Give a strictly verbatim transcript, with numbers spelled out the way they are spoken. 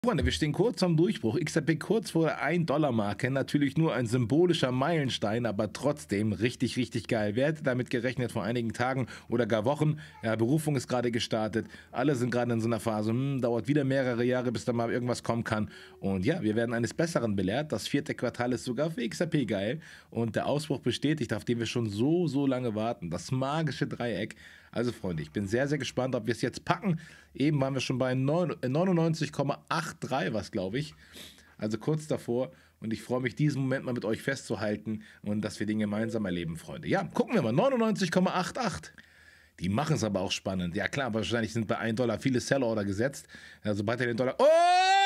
Freunde, wir stehen kurz vorm Durchbruch. X R P kurz vor der ein-Dollar-Marke. Natürlich nur ein symbolischer Meilenstein, aber trotzdem richtig, richtig geil. Wer hätte damit gerechnet vor einigen Tagen oder gar Wochen? Ja, Berufung ist gerade gestartet. Alle sind gerade in so einer Phase. Hm, dauert wieder mehrere Jahre, bis da mal irgendwas kommen kann. Und ja, wir werden eines Besseren belehrt. Das vierte Quartal ist sogar für X R P geil. Und der Ausbruch bestätigt, auf den wir schon so, so lange warten. Das magische Dreieck. Also Freunde, ich bin sehr, sehr gespannt, ob wir es jetzt packen. Eben waren wir schon bei neunundneunzig Komma dreiundachtzig, was glaube ich. Also kurz davor. Und ich freue mich, diesen Moment mal mit euch festzuhalten und dass wir den gemeinsam erleben, Freunde. Ja, gucken wir mal. neunundneunzig Komma achtundachtzig. Die machen es aber auch spannend. Ja klar, wahrscheinlich sind bei einem Dollar viele Sell-Order gesetzt. Ja, sobald er den Dollar... Oh!